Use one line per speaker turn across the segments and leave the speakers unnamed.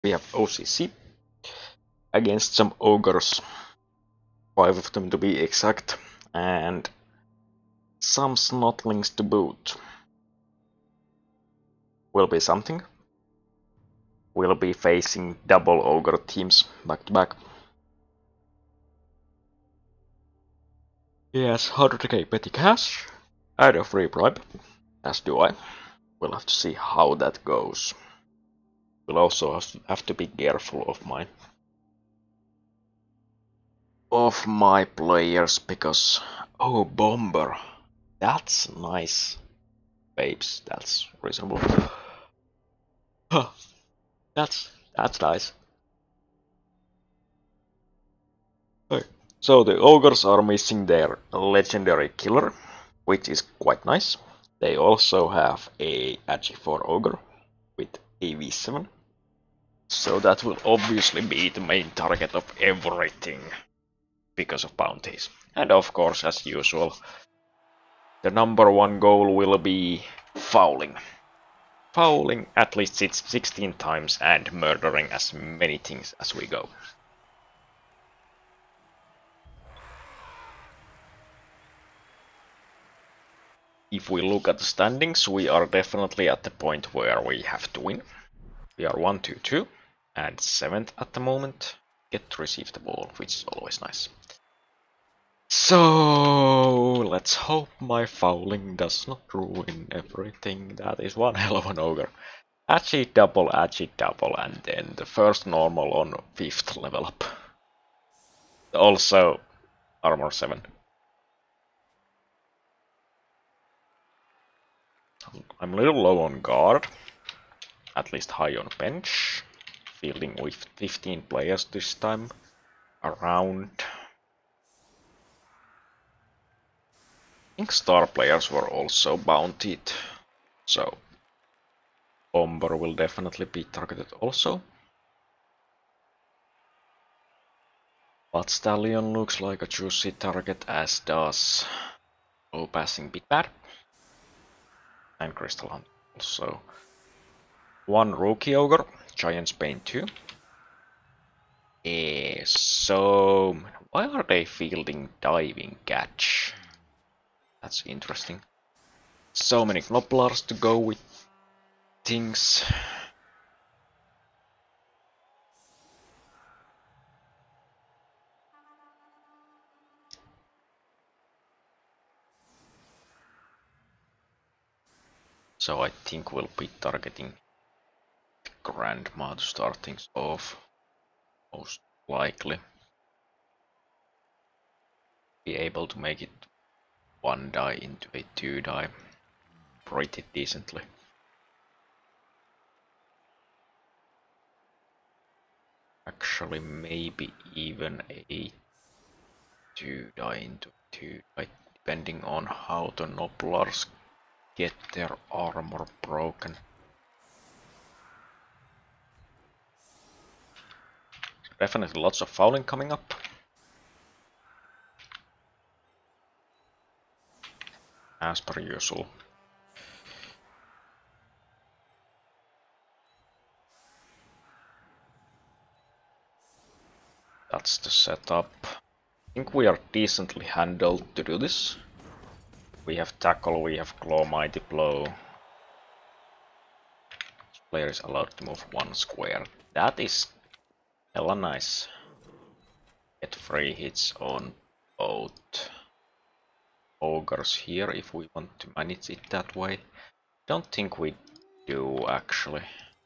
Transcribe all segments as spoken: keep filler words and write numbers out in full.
We have O C C against some ogres, five of them to be exact, and some snotlings to boot. Will be something. We'll be facing double ogre teams back to back. He has one hundred k petty cash and a free bribe, as do I. We'll have to see how that goes. We'll also have to be careful of my of my players because oh, bomber, that's nice, babes. That's reasonable. Huh. That's that's nice. Okay. So the ogres are missing their legendary killer, which is quite nice. They also have a Agi four ogre with A V seven. So that will obviously be the main target of everything because of bounties. And of course, as usual, the number one goal will be fouling. Fouling at least sixteen times and murdering as many things as we go. If we look at the standings, we are definitely at the point where we have to win. We are one two two and seventh at the moment. Get to receive the ball, which is always nice. So let's hope my fouling does not ruin everything. That is one hell of an ogre. Agi double, Agi double, and then the first normal on fifth level up. Also armor seven. I'm a little low on guard, at least high on bench. Fielding with fifteen players this time around. I think star players were also bountied, so bomber will definitely be targeted also. But Stallion looks like a juicy target, as does low passing Big Bad and Crystal Hunt also. One rookie ogre, Giant's Bane two. Eh, so why are they fielding diving catch? That's interesting. So many Gnoblars to go with things. So I think we'll be targeting the Grandma to start things off. Most likely. Be able to make it one die into a two die pretty decently. Actually, maybe even a two die into two die, depending on how the Gnoblars get their armor broken. So definitely lots of fouling coming up. As per usual. That's the setup. I think we are decently handled to do this. We have tackle, we have claw, mighty blow. Each player is allowed to move one square. That is hella nice. Get free hits on both ogres here if we want to manage it that way. Don't think we do actually.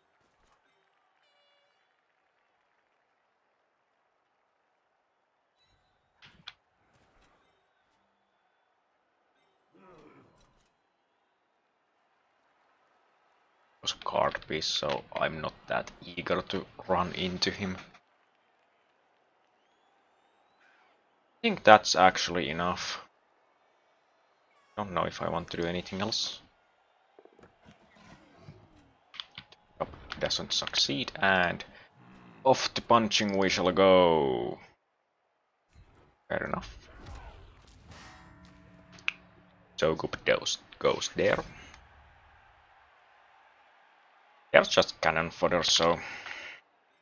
Was a card piece, so I'm not that eager to run into him. I think that's actually enough. Don't know if I want to do anything else. Nope, doesn't succeed, and off to punching we shall go. Fair enough. Cho'Gath goes, goes there. There's just cannon fodder, so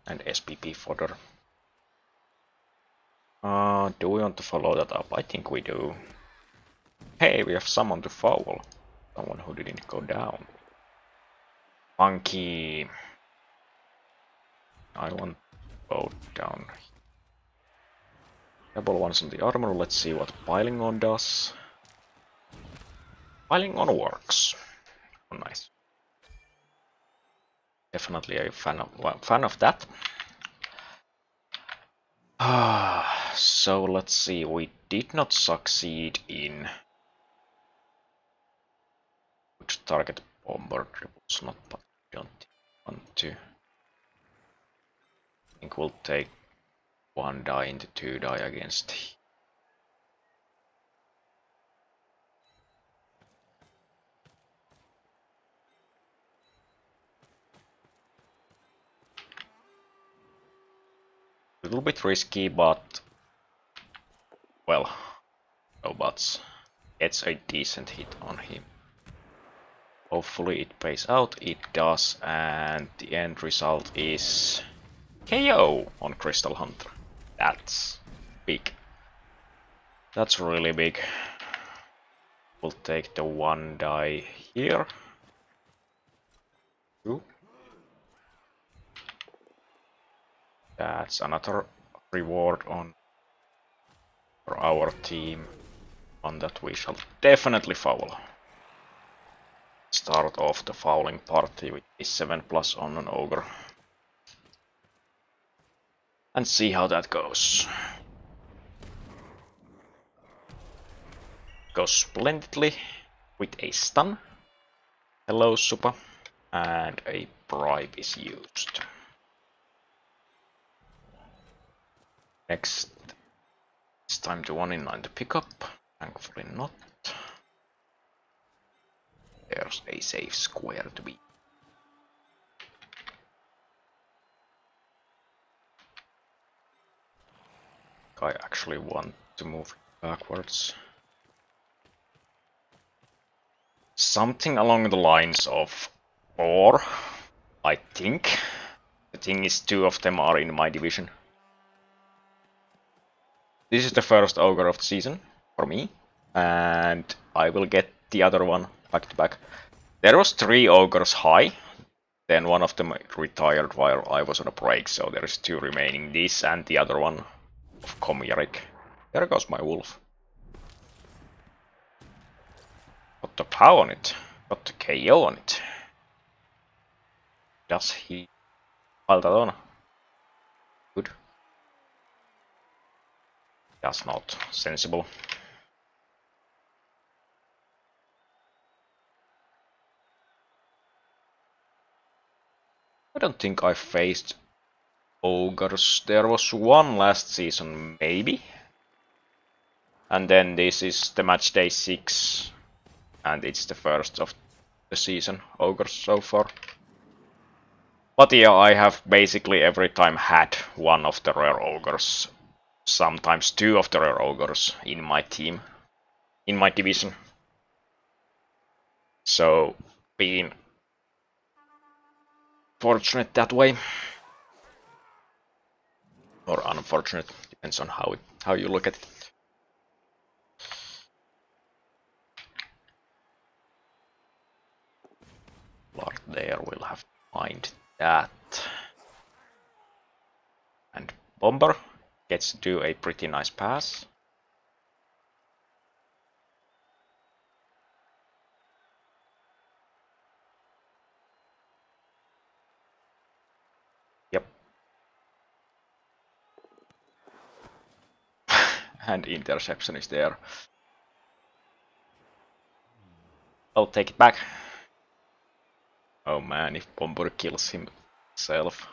And S P P fodder. Uh, do we want to follow that up? I think we do. Hey, we have someone to foul. Someone who didn't go down. Monkey. I want to go down. Double ones on the armor. Let's see what piling on does. Piling on works. Oh, nice. Definitely a fan of well, fan of that. Ah, so let's see. We did not succeed in which target bomber triples not, but we don't want to. I think we'll take one die into two die against. A little bit risky, but well, robots gets a decent hit on him. Hopefully it pays out. It does, and the end result is K O on Crystal Hunter. That's big. That's really big. We'll take the one die here. Two. That's another reward on for our team. One that we shall definitely foul. Start off the fouling party with a seven plus on an ogre. And see how that goes. Goes splendidly with a stun. Hello, Supa. And a bribe is used. Next, it's time to one in nine to pick up. Thankfully not. There's a safe square to be. I actually want to move backwards. Something along the lines of four, I think. The thing is, two of them are in my division. This is the first ogre of the season for me, and I will get the other one back to back. There was three ogres high, then one of them retired while I was on a break, so there is two remaining. This and the other one of Komjarik. There goes my wolf. Got the pow on it. Got the K O on it. Does he pile that on? Good. That's not sensible. I don't think I faced ogres. There was one last season, maybe. And then this is the match day six. And it's the first of the season ogres so far. But yeah, I have basically every time had one of the rare ogres. Sometimes two of the rare ogres in my team. In my division. So, being fortunate that way. Or unfortunate, depends on how it, how you look at it. Lord there will have to mind that. And Bomber gets to do a pretty nice pass. Yep. And interception is there. I'll take it back. Oh man, if Bomber kills himself.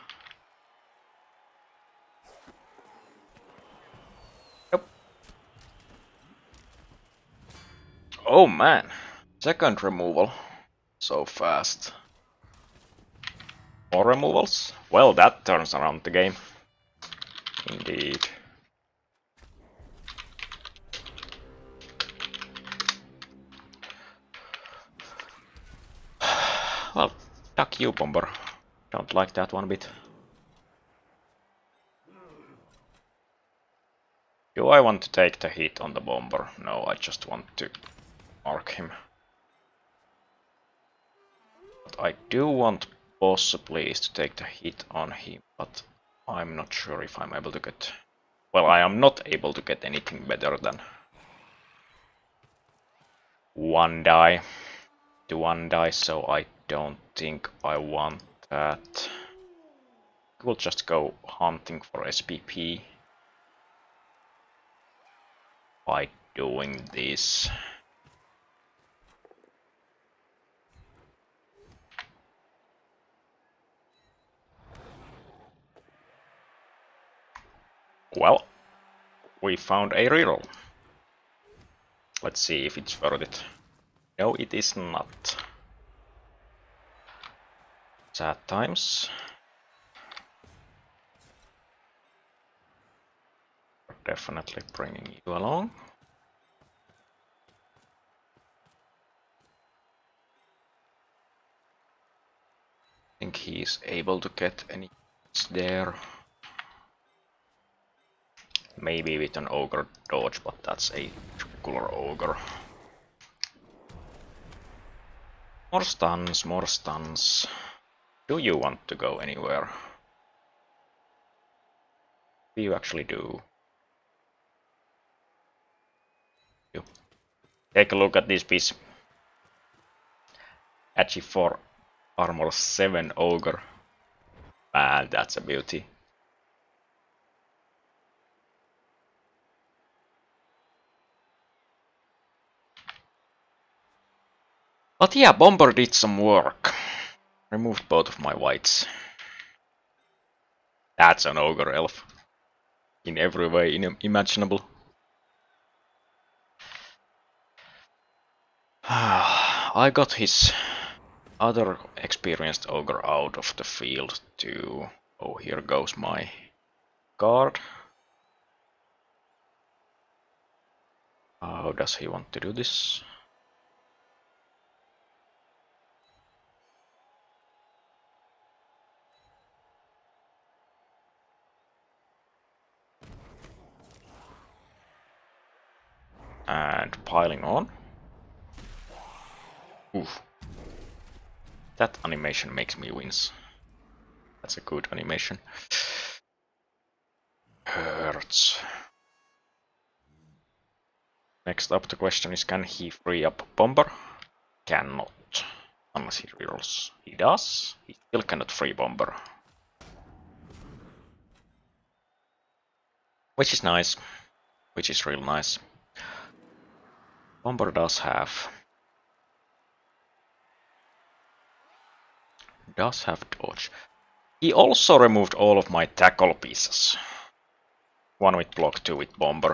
Yep. Oh man, second removal. So fast. More removals? Well, that turns around the game. Indeed. Well, duck you, Bomber. Don't like that one bit. Do I want to take the hit on the bomber? No, I just want to mark him. What I do want possibly is to take the hit on him, but I'm not sure if I'm able to get... Well, I am not able to get anything better than one die to one die, so I don't think I want that. We'll just go hunting for S P P by doing this. Well, we found a reroll. Let's see if it's worth it. No, it is not. Sad times. We're definitely bringing you along. I think he's able to get any hits there. Maybe with an ogre dodge, but that's a regular ogre. More stuns, more stuns. Do you want to go anywhere? Do you actually do? You. Take a look at this piece. Agi four armor seven ogre. Man, that's a beauty. But yeah, Bomber did some work. Removed both of my whites. That's an ogre elf. In every way imaginable. I got his other experienced ogre out of the field too. Oh, here goes my guard. How does he want to do this? And piling on. Oof. That animation makes me wince. That's a good animation. Hurts. Next up the question is, can he free up Bomber? Cannot. Unless he rerolls. He does. He still cannot free Bomber. Which is nice. Which is real nice. Bomber does have... Does have dodge. He also removed all of my tackle pieces. One with block, two with Bomber.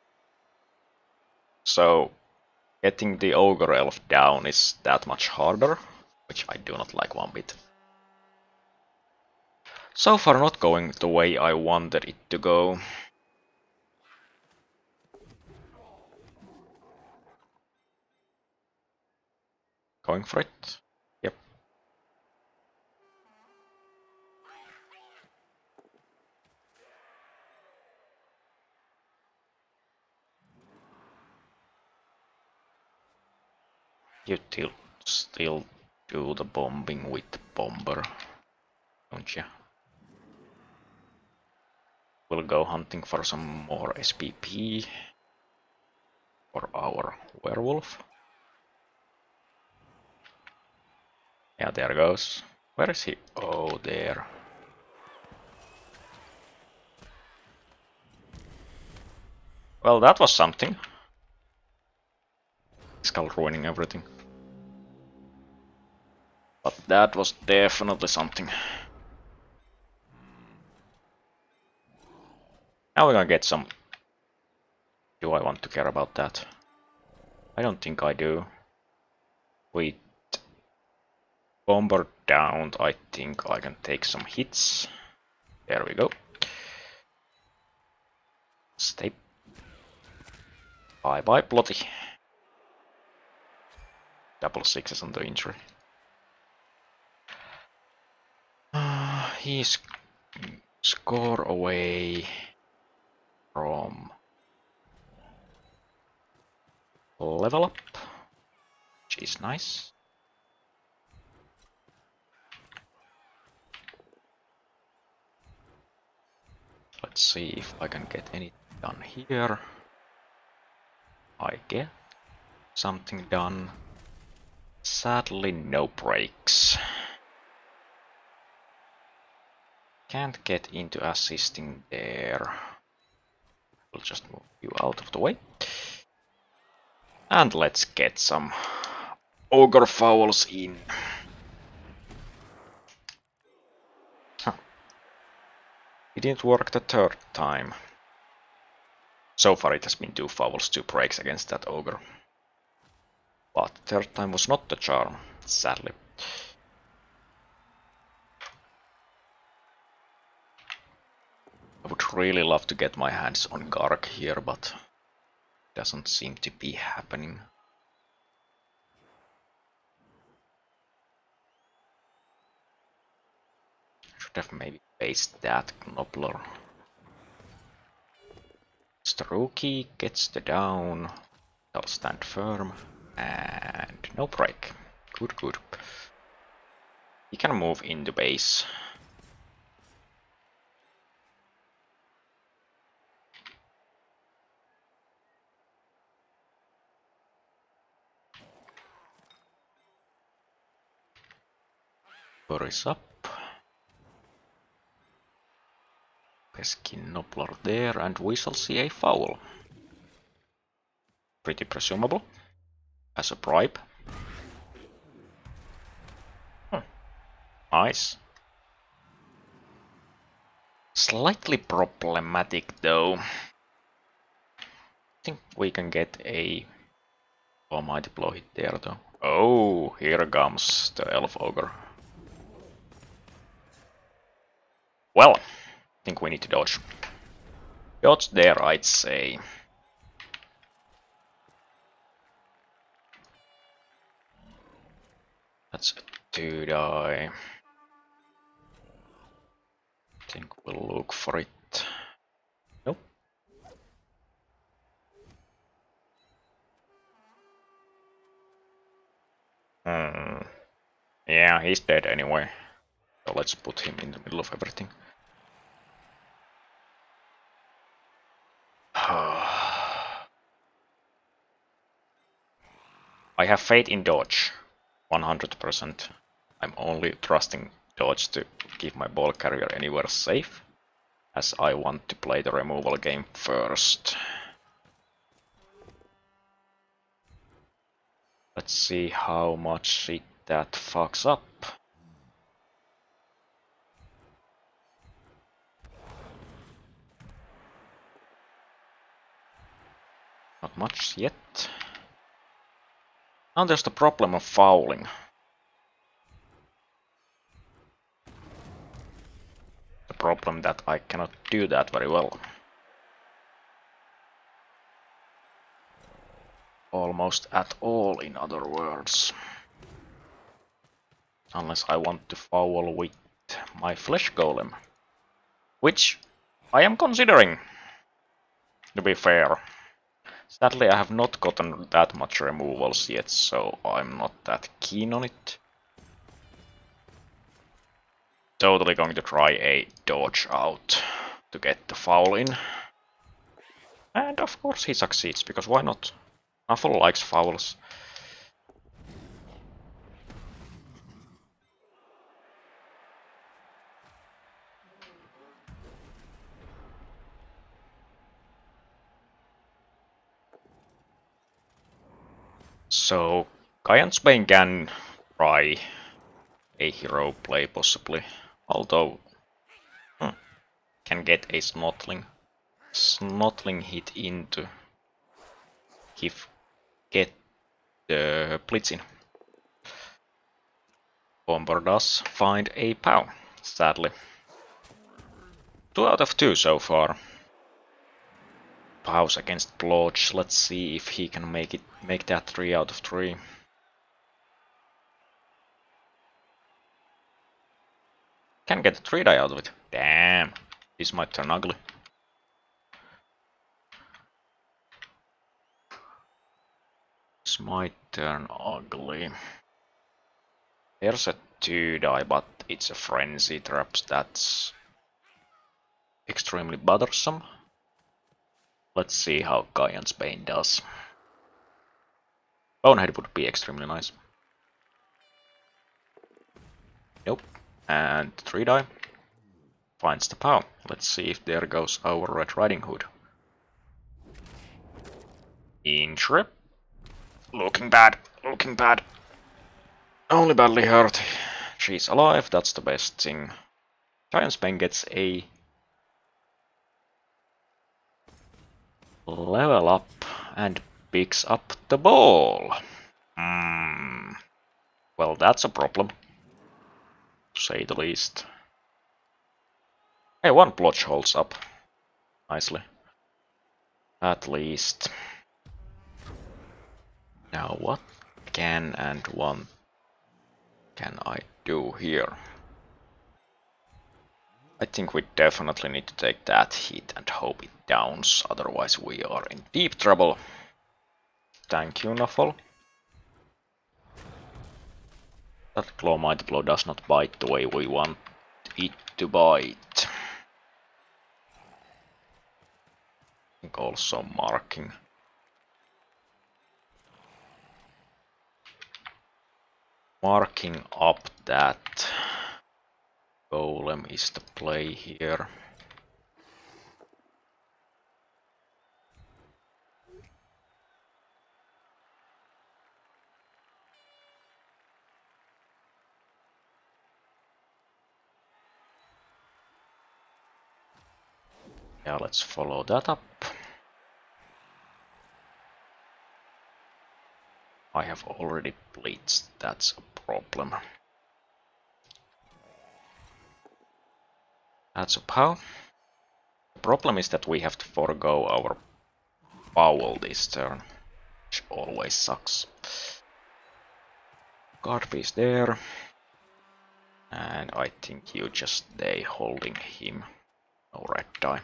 So getting the Ogre Elf down is that much harder, which I do not like one bit. So far not going the way I wanted it to go. Going for it? Yep. You still still do the bombing with Bomber, don't you? We'll go hunting for some more S P P for our werewolf. Yeah, there goes. Where is he? Oh, there. Well, that was something. Skull ruining everything. But that was definitely something. Now we're gonna get some... Do I want to care about that? I don't think I do. With Bomber down, I think I can take some hits. There we go. Stay. Bye bye, Plotty. Double sixes on the injury. Uh, he's score away from level up, which is nice. Let's see if I can get anything done here. I get something done. Sadly, no breaks. Can't get into assisting there. We'll just move you out of the way. And let's get some ogre fowls in. Huh. It didn't work the third time. So far it has been two fowls, two breaks against that ogre. But third time was not the charm, sadly. I would really love to get my hands on Garg here, but it doesn't seem to be happening. Should have maybe faced that Knoppler. Staruki gets the down. I'll stand firm. And no break. Good, good. He can move into base. Boris up. Peskin Knoppler there, and we shall see a foul. Pretty presumable. As a bribe. Hmm. Nice. Slightly problematic though. I think we can get a almighty blow hit there though. Oh, here comes the elf ogre. Well, I think we need to dodge. Dodge there, I'd say. That's a two die. I think we'll look for it. Nope. Hmm. Yeah, he's dead anyway. So let's put him in the middle of everything. I have faith in dodge. one hundred percent. I'm only trusting dodge to keep my ball carrier anywhere safe, as I want to play the removal game first. Let's see how much shit that fucks up. Not much yet. Now there's the problem of fouling. The problem that I cannot do that very well. Almost at all, in other words. Unless I want to foul with my flesh golem. Which I am considering, to be fair. Sadly, I have not gotten that much removals yet, so I'm not that keen on it. Totally going to try a dodge out to get the foul in. And of course he succeeds, because why not? Nuffle likes fouls. So, Giantsbane can try a hero play possibly, although hmm, can get a Snotling. Snotling hit into give get the Blitz in. Bomber does find a POW, sadly. Two out of two so far. POWs against Blodge. Let's see if he can make it make that three out of three. Can get a three die out of it. Damn, this might turn ugly. might turn ugly. There's a two die, but it's a frenzy traps that's extremely bothersome. Let's see how Giant's Bane does. Bonehead would be extremely nice. Nope. And three die. Finds the power. Let's see if there goes our Red Riding Hood. Intrep. Looking bad. Looking bad. Only badly hurt. She's alive, that's the best thing. Giant's Bane gets a level up and picks up the ball. Hmm. Well, that's a problem, to say the least. Hey, one blotch holds up nicely. At least. Now what can and want can I do here? I think we definitely need to take that hit and hope it downs, otherwise we are in deep trouble. Thank you, Nuffle. That Claw Mighty Blow does not bite the way we want it to bite. I think also marking. Marking up that golem is the play here. Yeah, let's follow that up. I have already blitzed, that's a problem. That's a pow. The problem is that we have to forego our Foul this turn, which always sucks. Card piece there. And I think you just stay holding him. No red die.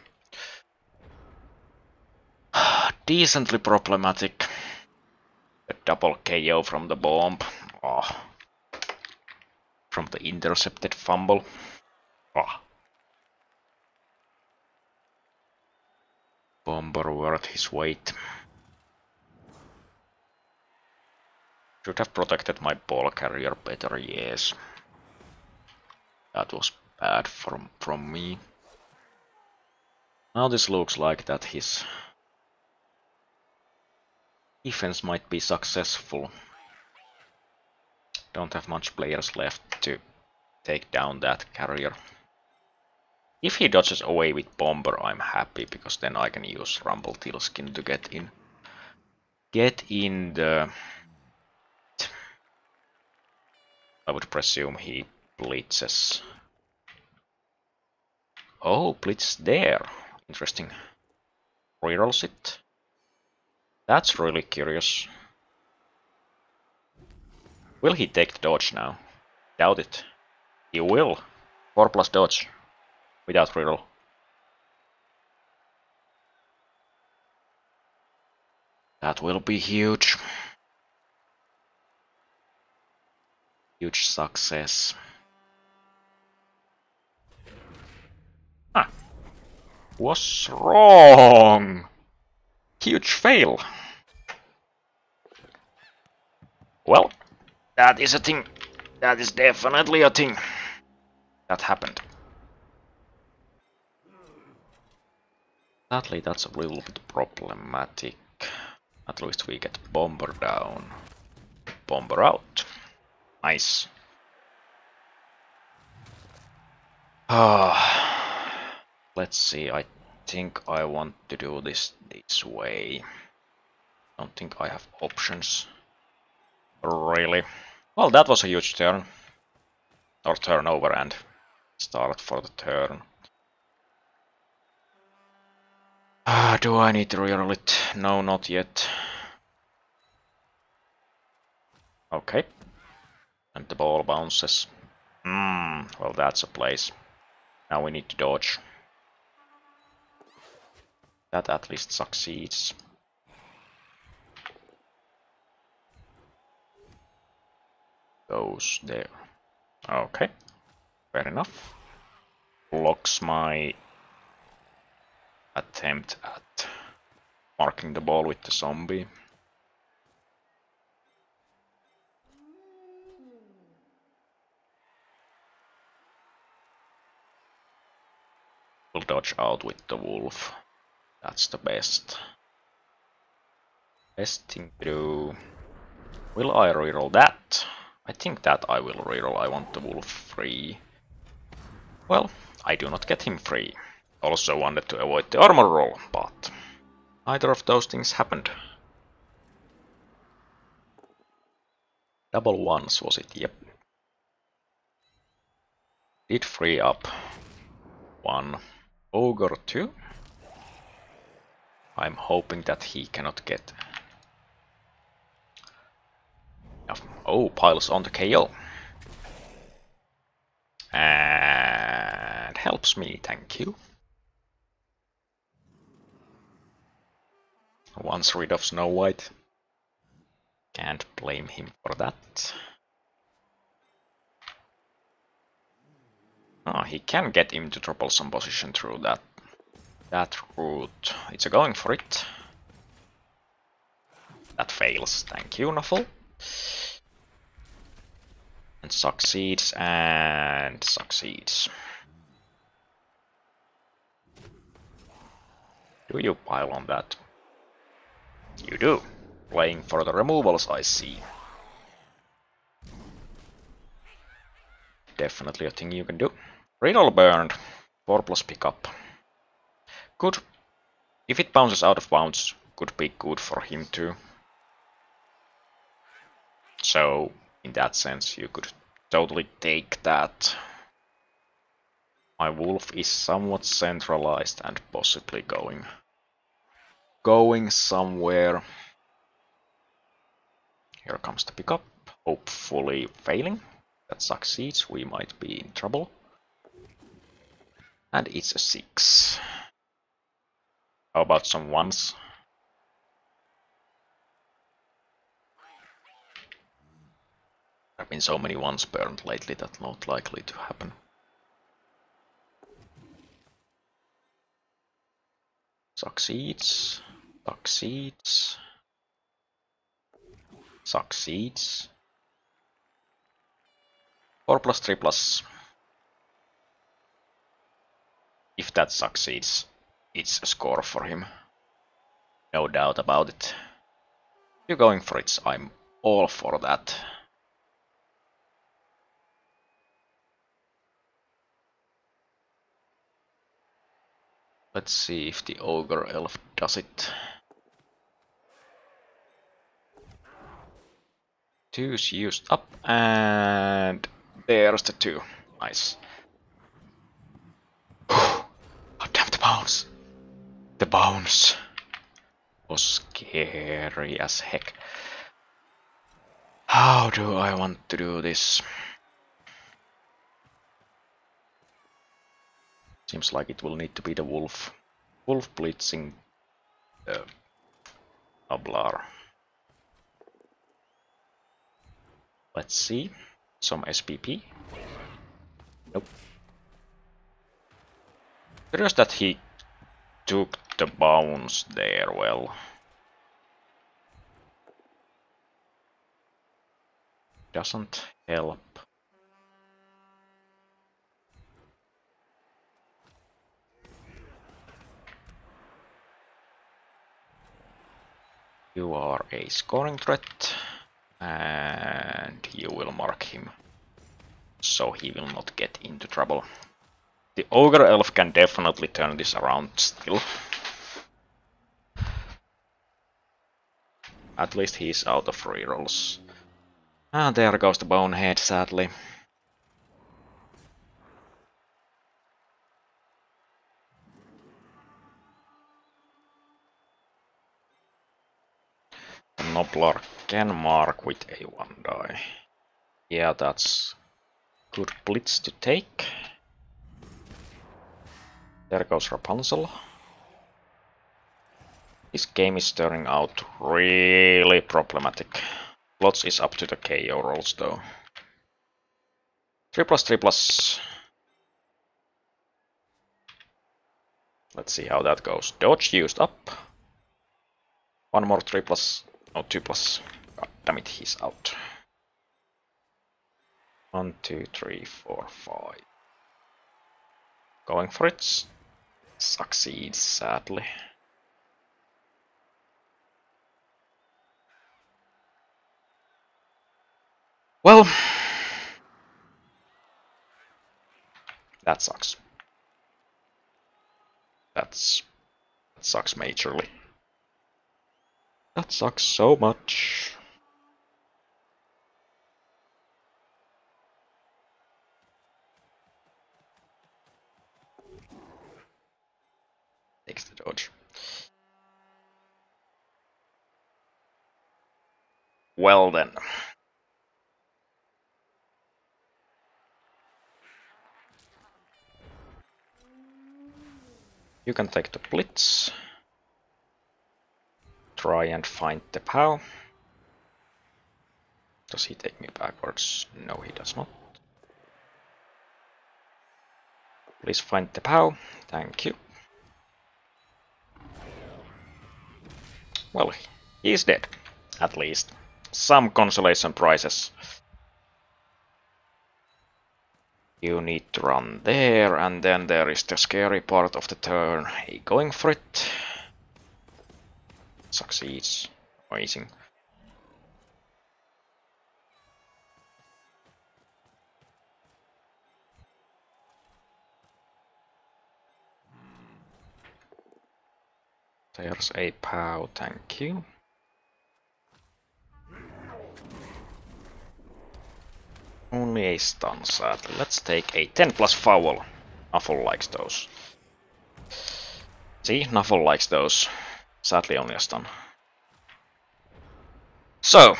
Decently problematic. A double K O from the bomb. Oh. From the intercepted fumble. Oh. Bomber worth his weight. Should have protected my ball carrier better, yes. That was bad from, from me. Now this looks like that his defense might be successful. Don't have much players left to take down that carrier. If he dodges away with Bomber, I'm happy, because then I can use Rumbletilskin to get in. Get in the... I would presume he blitzes. Oh, blitz there. Interesting. Rerolls it. That's really curious. Will he take the dodge now? Doubt it. He will. four plus dodge. Without reroll. That will be huge. Huge success. Ah. Was wrong. Huge fail. Well, that is a thing. That is definitely a thing. That happened. Sadly, that's a little bit problematic. At least we get Bomber down. Bomber out. Nice. Ah, let's see. I think I want to do this this way. Don't think I have options. Really? Well, that was a huge turn. Or turnover and start for the turn. Ah, do I need to reroll it? No, not yet. Okay. And the ball bounces. Hmm, well that's a place. Now we need to dodge. That at least succeeds. goes there. Okay, fair enough. Blocks my attempt at marking the ball with the zombie. Will dodge out with the wolf. That's the best. Best thing to do. Will I reroll that? I think that I will reroll. I want the wolf free. Well, I do not get him free. Also wanted to avoid the armor roll, but neither of those things happened. Double ones was it? Yep. Did free up one ogre too. I'm hoping that he cannot get... Oh, piles on the K O. And helps me, thank you. Once rid of Snow White. Can't blame him for that. Oh, he can get into troublesome position through that that route. It's a going for it. That fails, thank you, Nuffle. And succeeds and succeeds. Do you pile on that? You do. Playing for the removals, I see. Definitely a thing you can do. Riddle burned. four plus pickup. Good. If it bounces out of bounds, could be good for him too. So, in that sense, you could totally take that. My wolf is somewhat centralized and possibly going going somewhere. Here comes the pickup, hopefully failing. That succeeds, we might be in trouble. And it's a six. How about some ones? There have been so many ones burned lately that's not likely to happen. Succeeds. Succeeds. Succeeds. four plus three plus. If that succeeds, it's a score for him. No doubt about it. You're going for it, I'm all for that. Let's see if the ogre elf does it. Two's used up, and there's the two. Nice. Oh damn, the bounce! The bounce was scary as heck. How do I want to do this? Seems like it will need to be the wolf. Wolf blitzing the Noblar. Let's see. Some S P P. Nope. Curious that he took the bounce there well. Doesn't help. You are a scoring threat, and you will mark him, so he will not get into trouble. The ogre elf can definitely turn this around still. At least he's out of rerolls. And there goes the bonehead, sadly. The Noblar can mark with a one die. Yeah, that's good blitz to take. There goes Rapunzel. This game is turning out really problematic. Lots is up to the K O rolls though. three plus, three plus. Let's see how that goes. Dodge used up. One more three plus. No, two plus. God damn it, he's out. One, two, three, four, five. Going for it. Succeeds, sadly. Well, that sucks. That's that sucks majorly. That sucks so much. Takes the dodge. Well then. You can take the blitz. Try and find the POW. Does he take me backwards? No, he does not. Please find the POW. Thank you. Well, he's dead. At least. Some consolation prizes. You need to run there, and then there is the scary part of the turn. Hey, going for it. Succeeds. Amazing. There's a POW, thank you. Only a stun, sadly. Let's take a ten plus foul. Nuffle likes those. See, Nuffle likes those. Sadly, only a stun. So.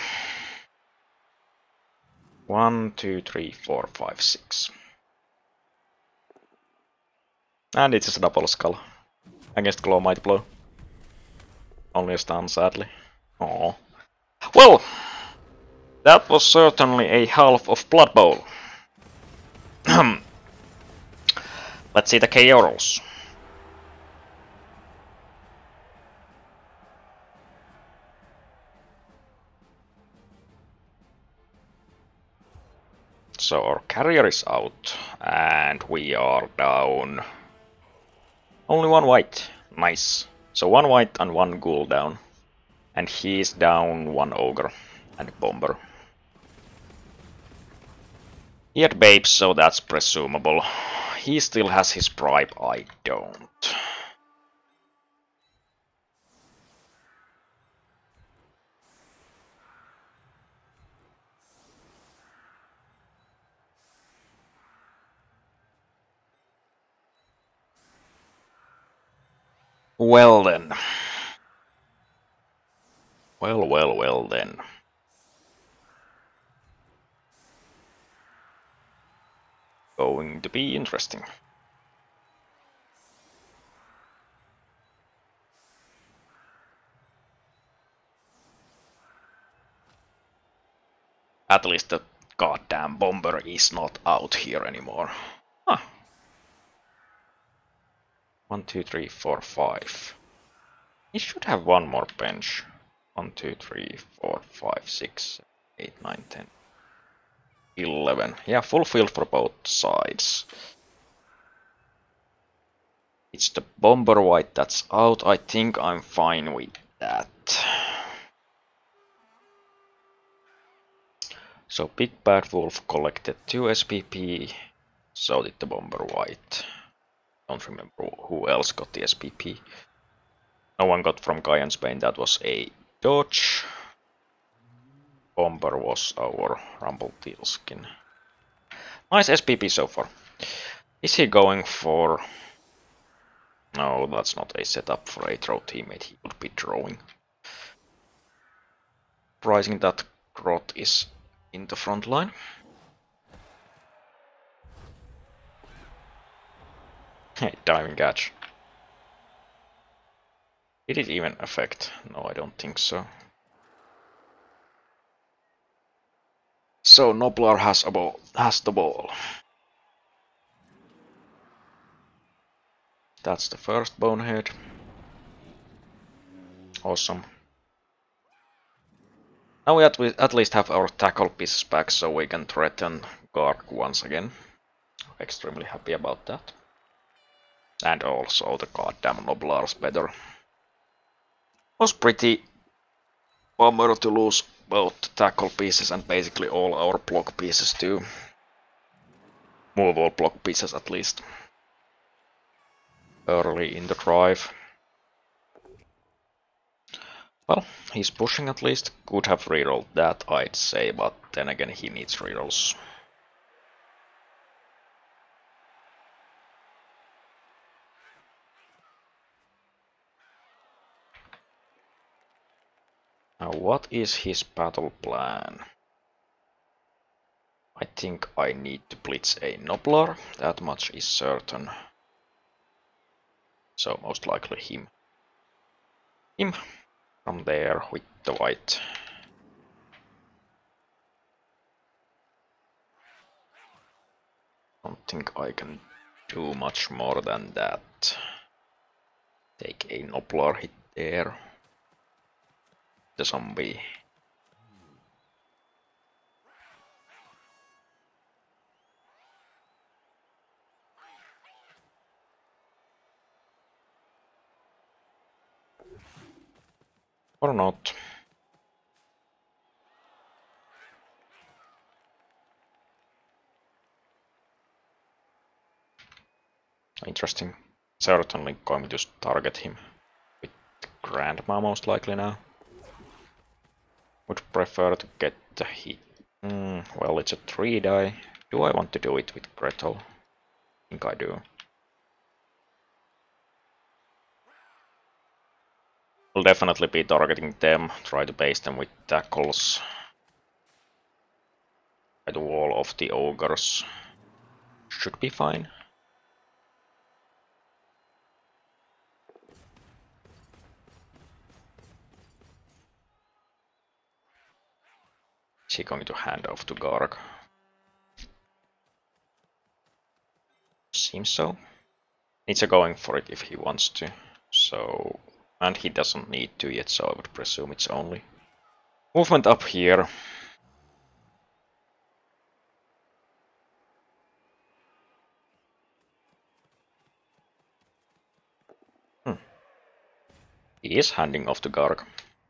One, two, three, four, five, six. And it's a double skull. Against Claw Might Blow. Only a stun, sadly. Aww. Well! That was certainly a half of Blood Bowl. Let's see the K O rolls. So our carrier is out, and we are down. Only one white. Nice. So one white and one ghoul down. And he's down one ogre and bomber. He had babes, so that's presumable. He still has his bribe, I don't. Well then. Well, well, well then. Going to be interesting. At least the goddamn bomber is not out here anymore. Huh. One, two, three, four, five. He should have one more bench. One, two, three, four, five, six, eight, nine, ten, eleven. Yeah, full field for both sides. It's the bomber white that's out. I think I'm fine with that. So Big Bad Wolf collected two S P P. So did the bomber white. Don't remember who else got the S P P. No one got from Cayenne Spain. That was a dodge. Bomber was our Rumbletealskin. Nice S P P so far. Is he going for... No, that's not a setup for a throw teammate. He would be drawing. Surprising that Grot is in the front line. Hey, diving catch. Did it even affect? No, I don't think so. So Noblar has a ball, has the ball. That's the first bonehead. Awesome. Now we at, we at least have our tackle pieces back, so we can threaten Garg once again. Extremely happy about that. And also the goddamn Noblars better. Was pretty bummer to lose both tackle pieces and basically all our block pieces too. Movable block pieces at least. Early in the drive. Well, he's pushing at least. Could have rerolled that, I'd say, but then again he needs rerolls. Now what is his battle plan? I think I need to blitz a Noblar, that much is certain. So most likely him. Him from there with the white. Don't think I can do much more than that. Take a Noblar hit there. The zombie. Or not. Interesting. Certainly going to target him with Grandma most likely now. Would prefer to get the hit. Mm, well, it's a three die. Do I want to do it with Gretel? I think I do. Will definitely be targeting them. Try to base them with tackles. Try to wall off the ogres. Should be fine. Is he going to hand off to Garg? Seems so. Needs a going for it if he wants to. So, and he doesn't need to yet, so I would presume it's only movement up here. Hmm. He is handing off to Garg.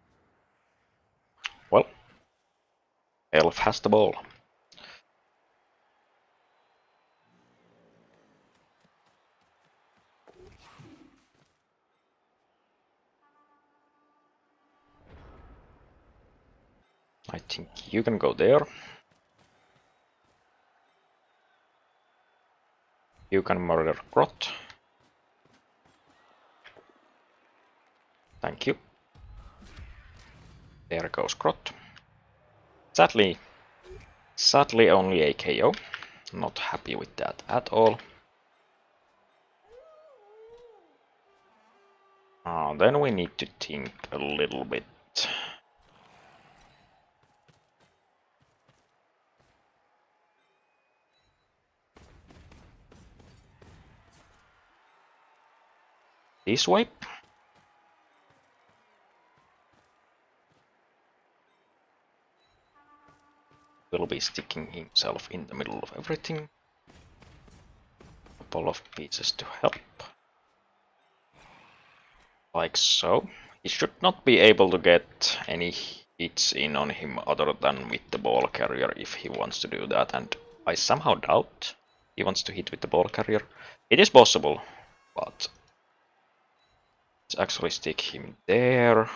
Well, Elf has the ball. I think you can go there. You can murder Grot. Thank you. There goes Grot. Sadly, sadly only a K O. Not happy with that at all. Uh, then we need to think a little bit. This way. Will be sticking himself in the middle of everything. Couple of pieces to help. Like so. He should not be able to get any hits in on him other than with the ball carrier if he wants to do that, and I somehow doubt he wants to hit with the ball carrier. It is possible, but let's actually stick him there.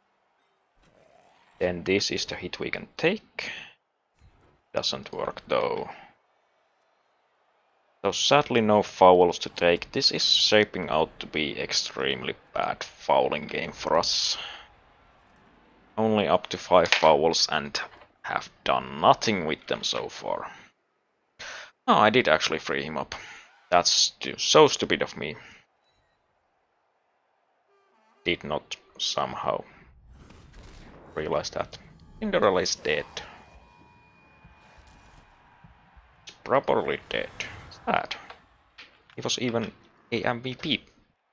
Then this is the hit we can take. Doesn't work though. So sadly no fouls to take. This is shaping out to be extremely bad fouling game for us. Only up to five fouls and have done nothing with them so far. Oh, I did actually free him up. That's so stupid of me. Did not somehow realize that. Cinderella is dead. properly dead. Sad. He was even a M V P.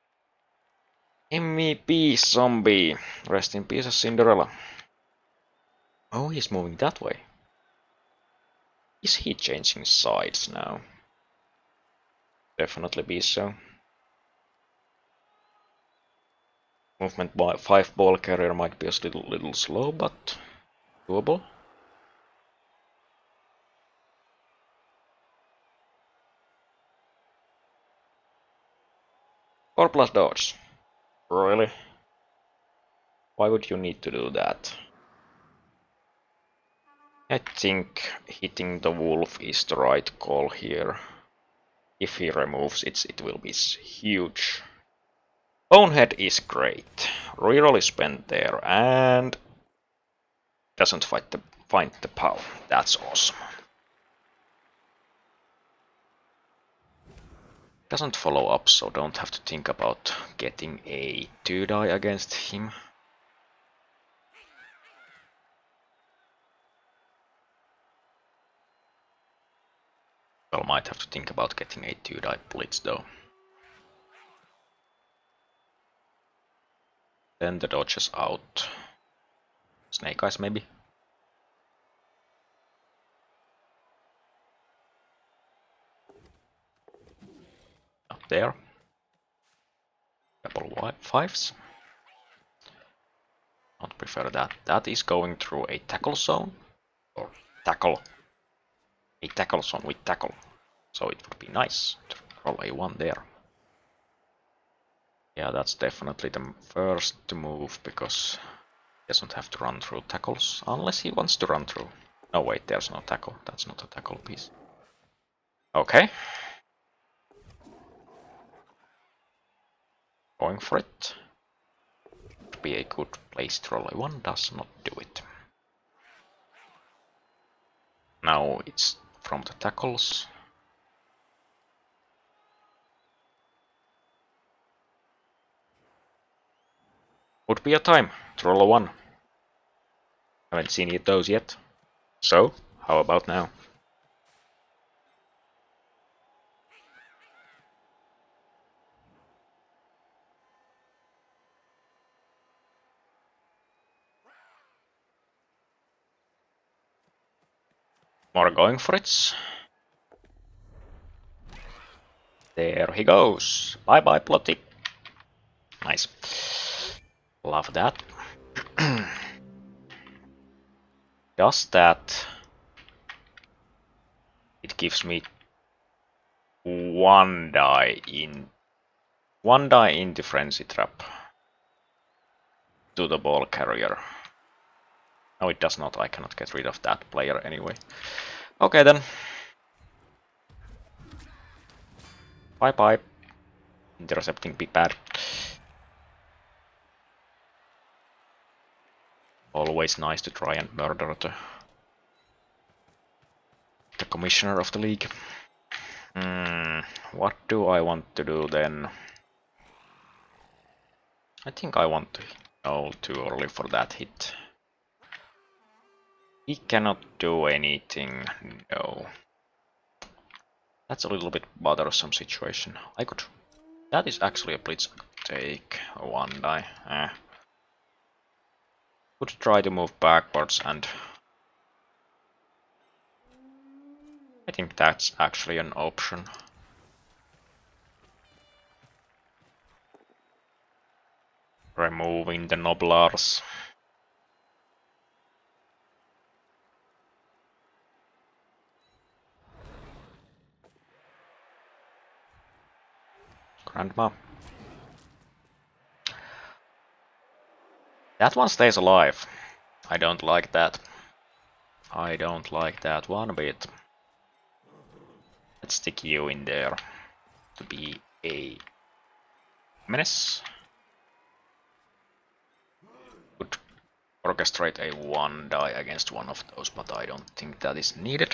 M V P zombie. Rest in peace, Cinderella. Oh, he's moving that way. Is he changing sides now? Definitely be so. Movement by five ball carrier might be a little, little slow, but doable. Four plus dodge. Really? Why would you need to do that? I think hitting the wolf is the right call here. If he removes it, it will be huge. Bonehead is great. Reroll is spent there and doesn't fight the find the power. That's awesome. Doesn't follow up, so don't have to think about getting a two die against him. Well, might have to think about getting a two die blitz though. Then the dodges out. Snake Eyes maybe? Up there. Double fives. Not prefer that. That is going through a tackle zone. Or tackle. A tackle zone with tackle. So it would be nice to roll a one there. Yeah, that's definitely the first to move because he doesn't have to run through tackles unless he wants to run through. No, wait, there's no tackle. That's not a tackle piece. Okay. Going for it. Would be a good place to roll a one, does not do it. Now it's from the tackles. Would be a time to roll a one. Haven't seen those yet. So, how about now? More going for it. There he goes. Bye bye, Plotty. Nice. Love that. Does that... It gives me one die in... One die into Frenzy Trap. To the ball carrier. No, it does not. I cannot get rid of that player anyway. Okay then. Bye bye. Intercepting be bad. Always nice to try and murder the, the commissioner of the league. Hmm, what do I want to do then? I think I want to... No, too early for that hit. He cannot do anything, no. That's a little bit bothersome situation. I could... That is actually a blitz. Take a one die. Eh. Could try to move backwards and... I think that's actually an option. Removing the Noblars. Grandma. That one stays alive. I don't like that. I don't like that one bit. Let's stick you in there to be a menace. Could orchestrate a one die against one of those, but I don't think that is needed.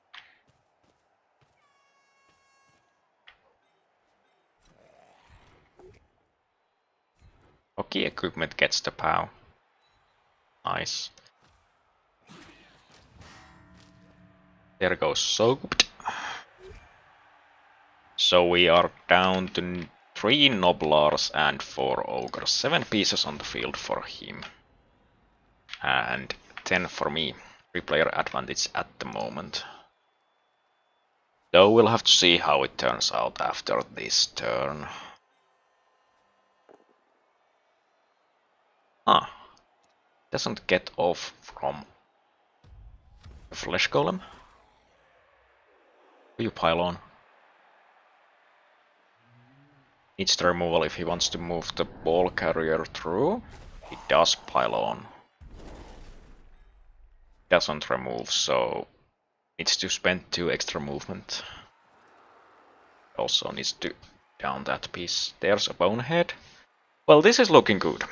Okay, equipment gets the pow. Nice. There goes Soaked. So we are down to three Noblars and four Ogres. Seven pieces on the field for him. And ten for me. Three player advantage at the moment. Though we'll have to see how it turns out after this turn. Ah. Doesn't get off from the Flesh Golem. Will you pile on? Needs the removal if he wants to move the ball carrier through. He does pile on. Doesn't remove, so needs to spend two extra movement. Also needs to down that piece. There's a Bonehead. Well, this is looking good.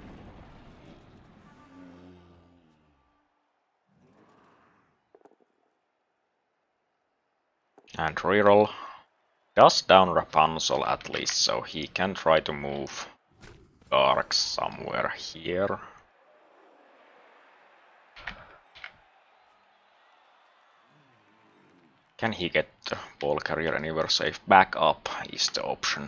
And reroll does down Rapunzel at least, so he can try to move Garg somewhere here. Can he get the ball carrier anywhere safe? Back up is the option.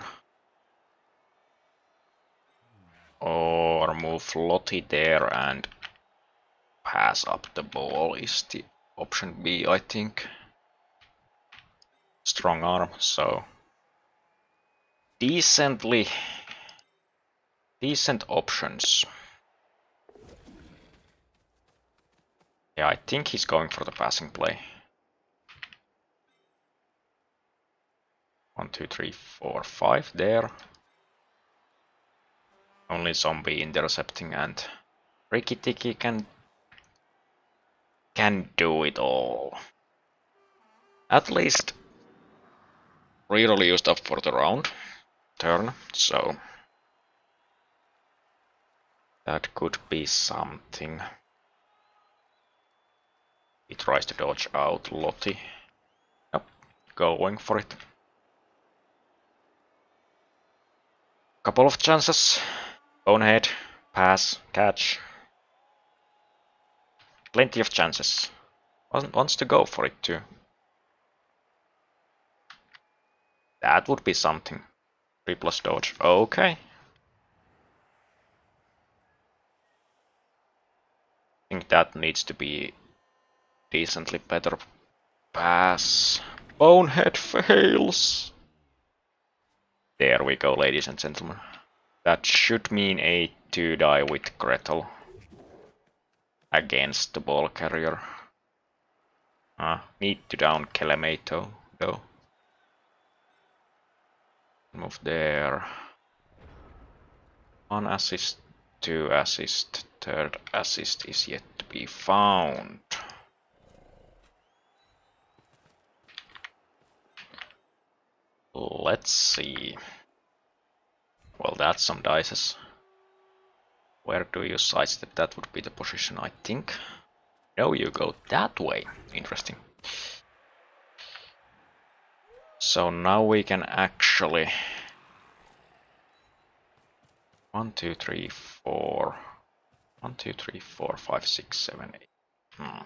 Or move Lottie there and pass up the ball is the option B, I think. Strong arm, so decently decent options. Yeah, I think he's going for the passing play. One, two, three, four, five there. Only zombie intercepting and Ricky Tiki can can do it all. At least reroll used up for the round turn, so that could be something. He tries to dodge out Lottie. Yep, going for it. Couple of chances. Bonehead, pass, catch. Plenty of chances. Wants to go for it too. That would be something. three plus dodge. Okay. I think that needs to be decently better pass. Bonehead fails. There we go, ladies and gentlemen. That should mean a two die with Gretel against the ball carrier. Ah, need to down Kelemato though. Move there. One assist, two assist, third assist is yet to be found. Let's see. Well, that's some dices. Where do you sidestep? That would be the position, I think. No, you go that way. Interesting. So now we can actually... One, two, three, four... One, two, three, four, five, six, seven, eight. Hmm.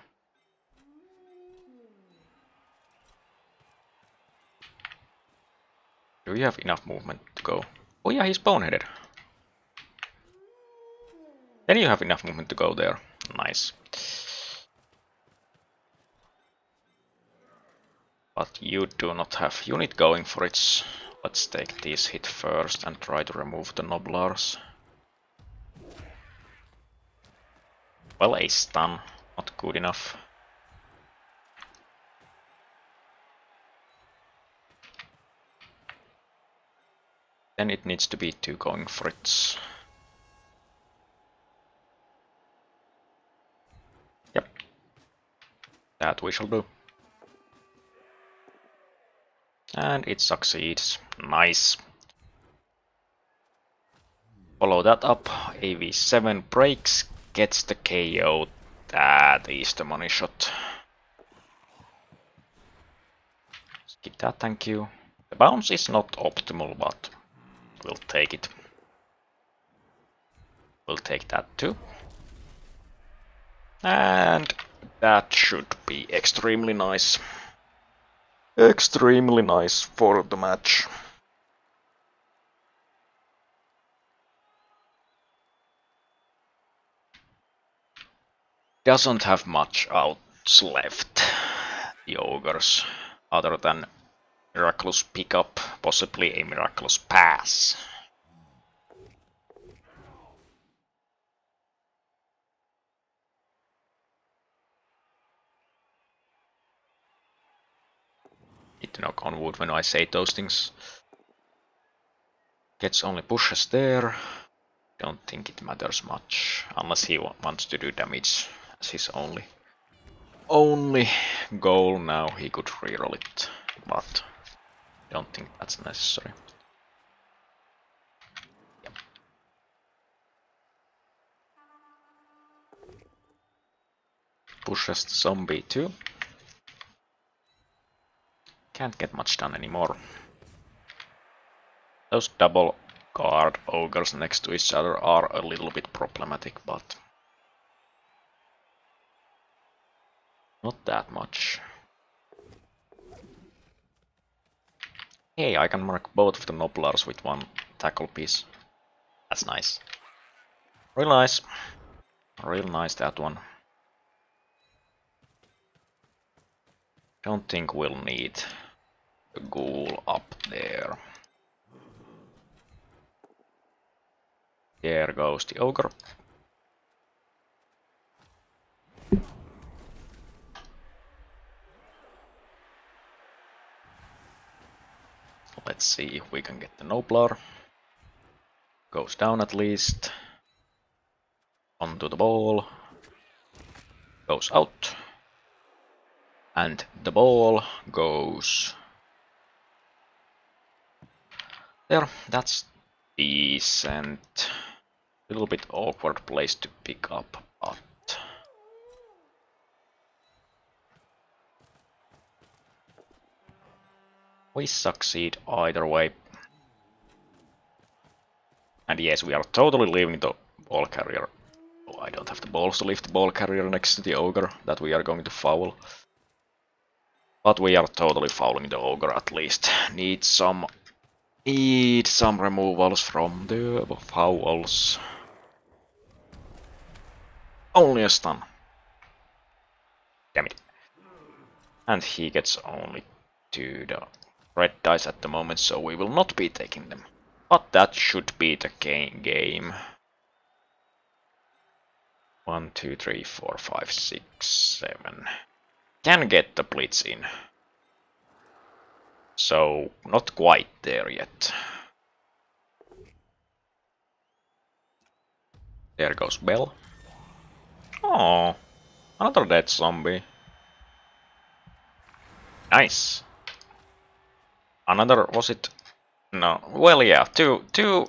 Do you have enough movement to go? Oh yeah, he's boneheaded. Then you have enough movement to go there. Nice. But you do not have unit going for it. Let's take this hit first and try to remove the Noblars. Well, a stun, not good enough. Then it needs to be two going for it. Yep. That we shall do. And it succeeds. Nice. Follow that up. A V seven breaks, gets the K O. That is the money shot. Skip that, thank you. The bounce is not optimal, but we'll take it. We'll take that too. And that should be extremely nice. Extremely nice for the match. Doesn't have much outs left, the ogres, other than miraculous pickup, possibly a miraculous pass. Need to knock on wood when I say those things. Gets only pushes there. Don't think it matters much, unless he wants to do damage as his only only goal. Now he could reroll it, but don't think that's necessary. Yep. Pushes the zombie too. Can't get much done anymore. Those double guard ogres next to each other are a little bit problematic, but not that much. Hey, I can mark both of the Noblars with one tackle piece. That's nice. Real nice. Real nice, that one. Don't think we'll need a ghoul up there. There goes the ogre. Let's see if we can get the Noblar. Goes down at least. Onto the ball. Goes out. And the ball goes there. That's decent. A little bit awkward place to pick up, but we succeed either way. And yes, we are totally leaving the ball carrier. Oh, I don't have the balls to lift the ball carrier next to the ogre that we are going to foul. But we are totally fouling the ogre at least. Need some need some removals from the fouls. Only a stun. Damn it. And he gets only two the red dice at the moment, so we will not be taking them. But that should be the game. One, two, three, four, five, six, seven. Can get the blitz in. So, not quite there yet. There goes Bell. Oh, another dead zombie. Nice. Another, was it? No, well yeah, two, two,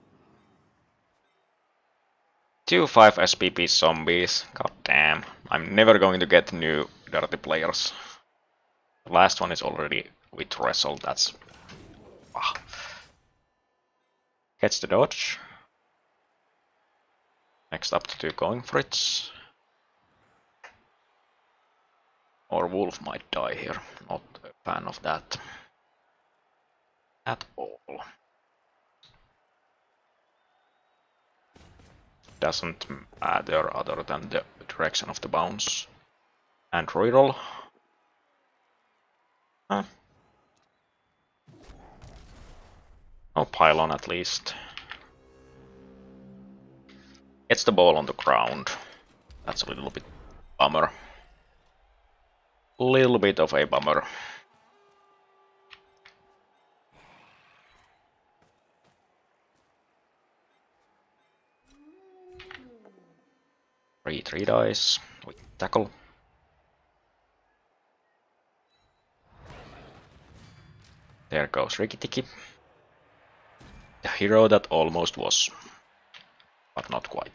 two five S P P zombies. God damn, I'm never going to get new dirty players. The last one is already with wrestle, that's... Ah. Gets the dodge. Next up to two going for it. Or Wolf might die here, not a fan of that. At all. Doesn't matter other than the direction of the bounce. And reroll. Huh. No pylon at least. Gets the ball on the ground. That's a little bit bummer. Little bit of a bummer. Three three dice with tackle. There goes Rikki Tikki. The hero that almost was, but not quite.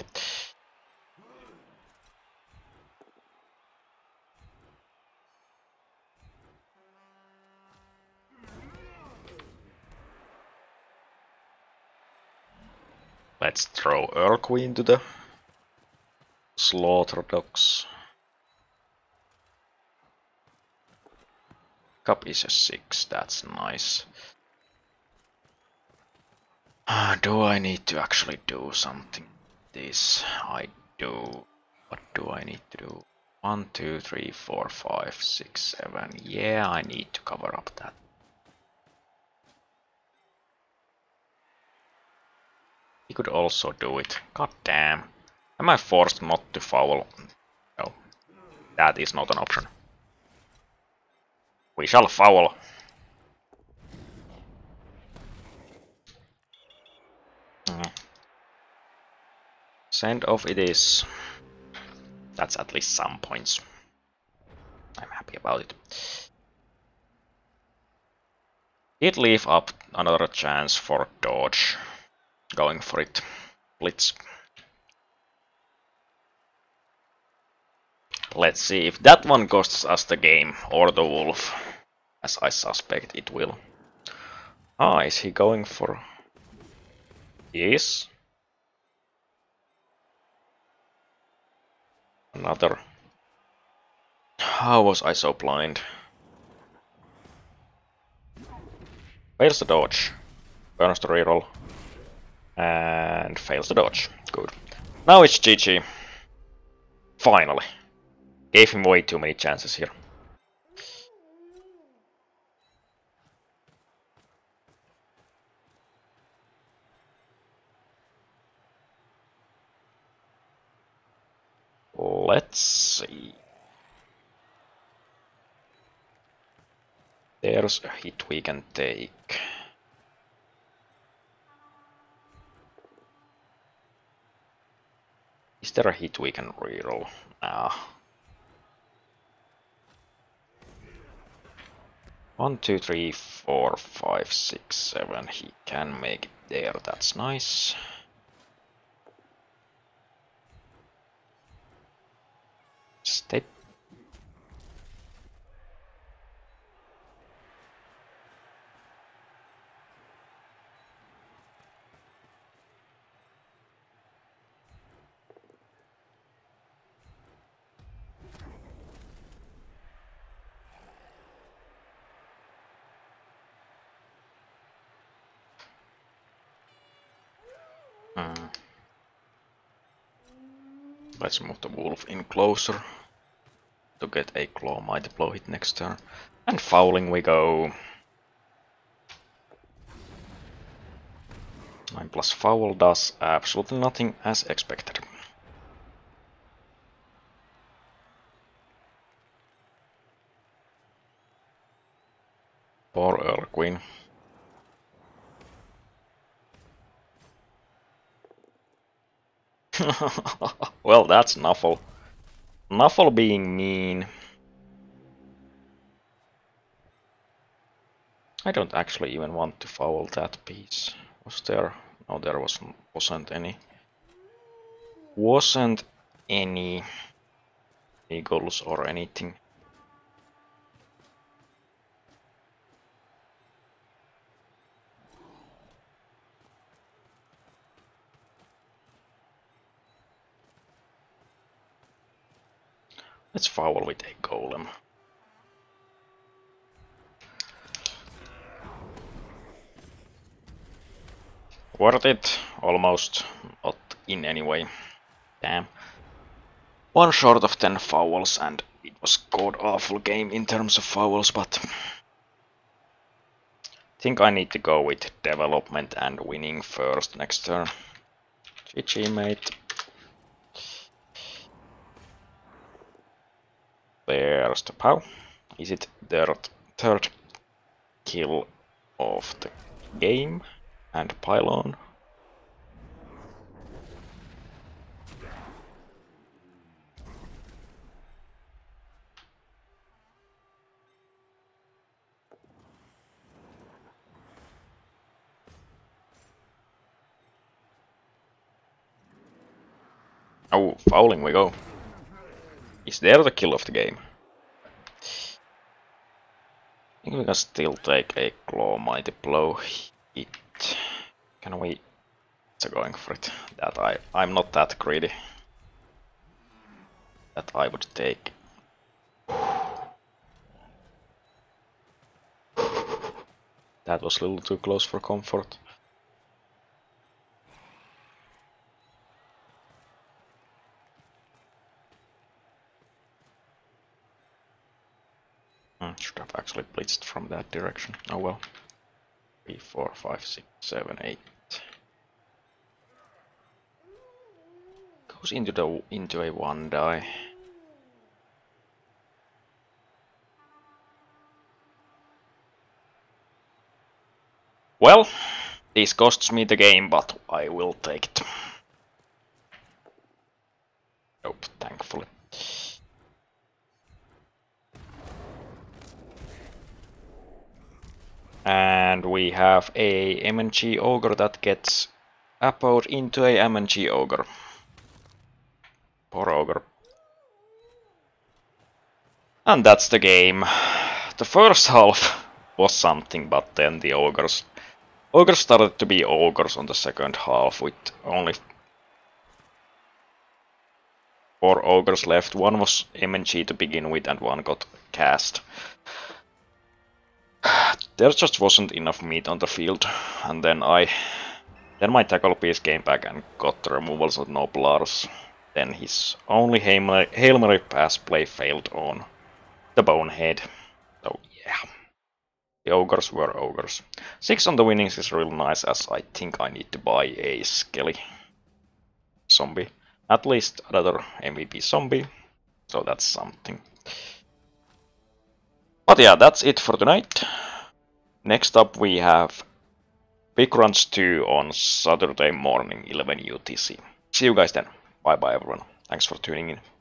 Let's throw Earl Queen to the slaughter dogs. Cup is a six, that's nice. Uh, do I need to actually do something? This I do. What do I need to do? One, two, three, four, five, six, seven. Yeah, I need to cover up that. He could also do it. God damn. Am I forced not to foul? No. That is not an option. We shall foul. Mm. Send off it is. That's at least some points. I'm happy about it. Did leave up another chance for dodge. Going for it. Blitz. Let's see if that one costs us the game or the wolf. As I suspect it will. Ah, is he going for... He is. Another. How was I so blind? Fails the dodge. Burns the reroll. And fails the dodge. Good. Now it's G G. Finally. Gave him way too many chances here. Let's see. There's a hit we can take. Is there a hit we can reroll? Ah. One, two, three, four, five, six, seven. He can make it there. That's nice. Step. Hmm. Let's move the wolf in closer to get a claw mighty blow hit next turn. And fouling we go. nine plus foul does absolutely nothing as expected. Poor Earl Queen. Well, that's Nuffle. Nuffle being mean. I don't actually even want to foul that piece. Was there? No, there wasn't, wasn't any. Wasn't any eagles or anything. Let's foul with a golem. Worth it, almost, not in any way. Damn. One short of ten fouls and it was god awful game in terms of fouls, but I think I need to go with development and winning first next turn. G G mate. There's the pow. Is it their third kill of the game? And pylon. Oh, fouling we go. Is there the kill of the game? I think we can still take a claw mighty blow hit. Can we? So going for it. That I I'm not that greedy. That I would take. That was a little too close for comfort. Hmm, should have actually blitzed from that direction. Oh well. Three, four, five, six, seven, eight. Goes into the into a one die. Well, this costs me the game, but I will take it. Nope, thankfully. And we have a M N G Ogre that gets appoed into a M N G Ogre. Poor Ogre. And that's the game. The first half was something, but then the Ogres... Ogres started to be Ogres on the second half, with only four Ogres left. One was M N G to begin with, and one got cast. There just wasn't enough meat on the field, and then I... Then my tackle piece came back and got the removals of Noblars. Then his only Hail Mary, Hail Mary pass play failed on the Bonehead. So yeah, the Ogres were Ogres. Six on the winnings is real nice, as I think I need to buy a Skelly zombie. At least another M V P zombie, so that's something. But yeah, that's it for tonight. Next up we have Big Runs two on Saturday morning, eleven U T C. See you guys then. Bye bye everyone. Thanks for tuning in.